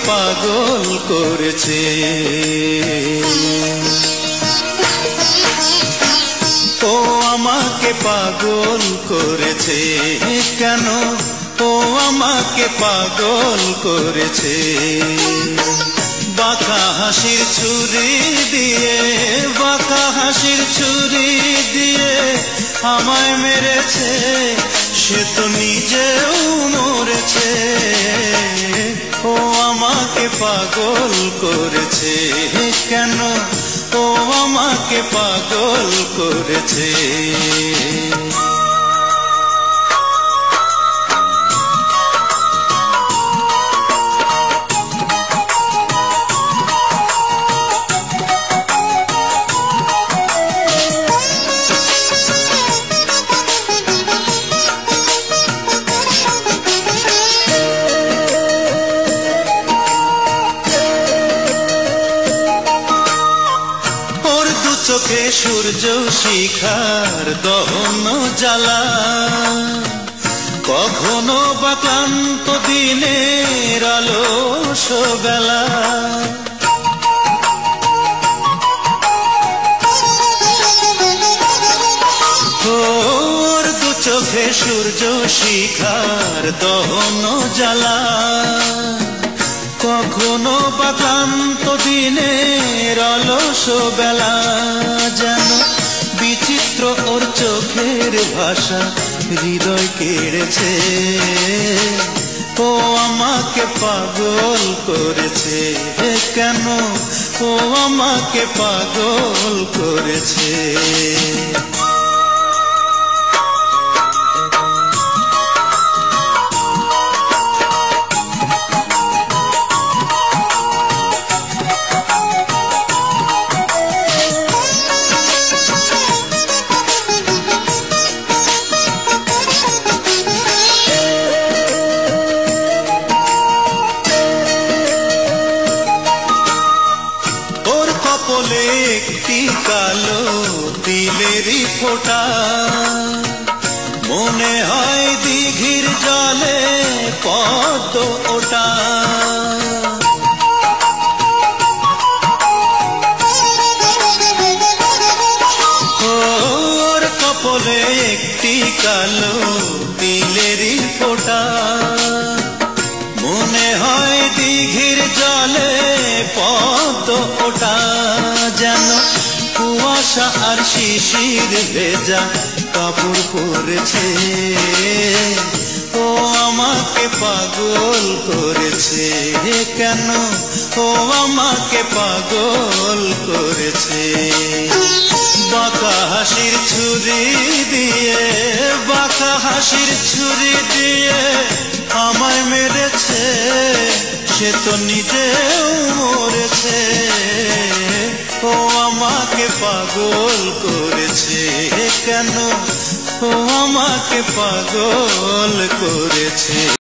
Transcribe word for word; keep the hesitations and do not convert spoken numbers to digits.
পাগল করেছে। ও আমাকে পাগল করেছে কেন, ও আমাকে পাগল করেছে। বাঁকা হাসির ছুরি দিয়ে, বাঁকা হাসির ছুরি দিয়ে আমায় মেরেছে, সে তো নিজেও মরেছে। ও আমাকে পাগল করেছে কেন, ও আমাকে পাগল করেছে। চোখে সূর্য শিখার দহন জ্বালা, কখনো বা ক্লান্ত দিনের আলস বেলা। ওর দু চোখে সূর্য শিখার দহন জ্বালা, কখনো বা ক্লান্ত দিনের অলস বেলা। যেন বিচিত্র ওর চোখের ভাষা হৃদয় কেড়েছে। ও আমাকে পাগল করেছে কেন, ও আমাকে পাগল করেছে। কপলে একটি কালো তিলেরই ফোঁটা, মনে হয় দিঘির জলে পদ্ম ওটা। ওর কপলে একটি কালো তিলেরই ফোঁটা, মনে হয় দিঘির জলে পদ্ম ওটা। যেন কুয়াশা আর শিশির ভেজা কাপড় পরেছে। ও আমাকে পাগল করেছে কেন, ও আমাকে পাগল করেছে। বাঁকা হাসির ছুরি দিয়ে, বাঁকা হাসির ছুরি দিয়ে আমায় মেরেছে, সে তো নিজেও মরেছে। ও আমাকে পাগল করেছে কেন, ও আমাকে পাগল করেছে।